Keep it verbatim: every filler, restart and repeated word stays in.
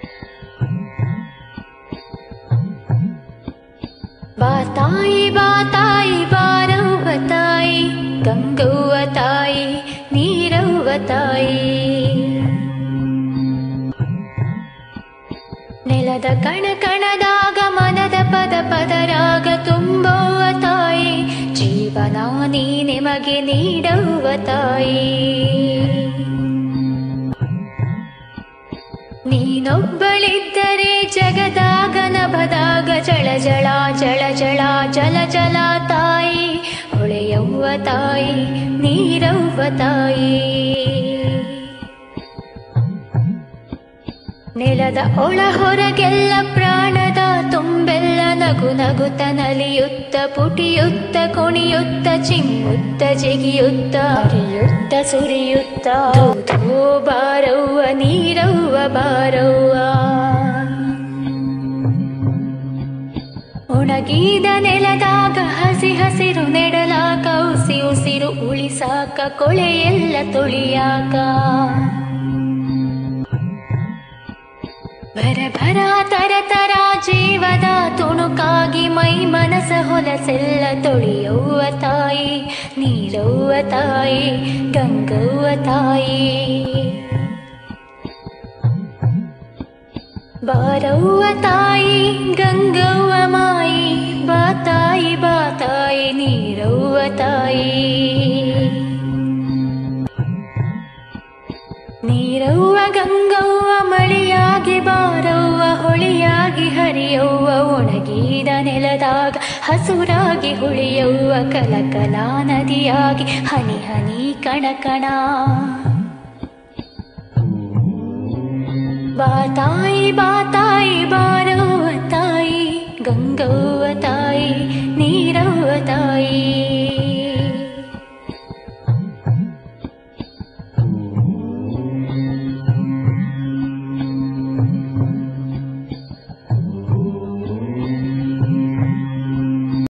ಬಾತಾಯಿ ಬಾತಾಯಿ ಬಾರವ್ವ ತಾಯಿ ಗಂಗವ್ವ ತಾಯಿ ನೀರವ್ವ ತಾಯಿ ನೆಲದ ಕಣ ಕಣದಾಗ ಮನದ ಪದ ಪದರಾಗ ತುಂಬವ್ವ ತಾಯಿ ಜೀವನ ನೀ ನಿಮಗೆ ನೀಡವ್ವ ತಾಯಿ ನೀನೊಬ್ಬಳಿದ್ದರೆ ಜಗದಾಗ ನಭದಾಗ ಜಳ ಜಳ ಜಳ ಜಳ ಜಲ ಜಲ ತಾಯಿ ಹೊಳೆಯವ್ವ ತಾಯಿ ನೀರವ್ವ ತಾಯಿ ನೆಲದ ಒಳ ಹೊರಗೆಲ್ಲ ಪ್ರಾಣದ ತುಂಬೆಲ್ಲ ನಗು ನಗುತ್ತ ನಲಿಯುತ್ತ ಪುಟಿಯುತ್ತ ಕುಣಿಯುತ್ತ ಚಿಮ್ಮುತ್ತ ಜಿಗಿಯುತ್ತ ಹರಿಯುತ್ತ ಸುರಿಯುತ್ತ ಧೋ ಬಾರವ್ವ ನೀರವ್ವ ಬಾರವ್ವ ಒಣಗಿದ ನೆಲದಾಗ ಹಸಿ ಹಸಿರು ನೆಡಲಾಕ ಉಸಿ ಉಸಿರು ಉಳಿಸಾಕ ಕೊಳೆಯೆಲ್ಲ ತೊಳಿಯಾಕ ಭರ ಭರ ತರ ತರ ಜೀವದ ತುಣುಕಾಗಿ ಮೈ ಮನಸ ಹೊಲಸೆಲ್ಲ ತೊಳೆಯವ್ವ ತಾಯಿ ನೀರವ್ವ ತಾಯಿ ಗಂಗವ್ವ ತಾಯಿ ಬಾರವ್ವ ತಾಯಿ ಗಂಗವ್ವ ಮಾಯಿ ಬಾತಾಯಿ ಬಾತಾಯಿ ನೀರವ್ವ ತಾಯಿ ನೀರವ್ವ ಗಂಗವ್ವ ಮಳೆಯಾಗಿ ಬಾರವ್ವ ಹೊಳೆಯಾಗಿ ಹರಿಯವ್ವ ಒಣಗಿದ ನೆಲದಾಗ ಹಸುರಾಗಿ ಹುಳಿಯವ್ವ ಕಲಕಲ ನದಿಯಾಗಿ ಹನಿ ಹನಿ ಕಣಕಣ ಬಾತಾಯಿ ಬಾತಾಯಿ ಬಾರವ್ವ ತಾಯಿ ಗಂಗವ್ವ ತಾಯಿ ನೀರವ್ವ ತಾಯಿ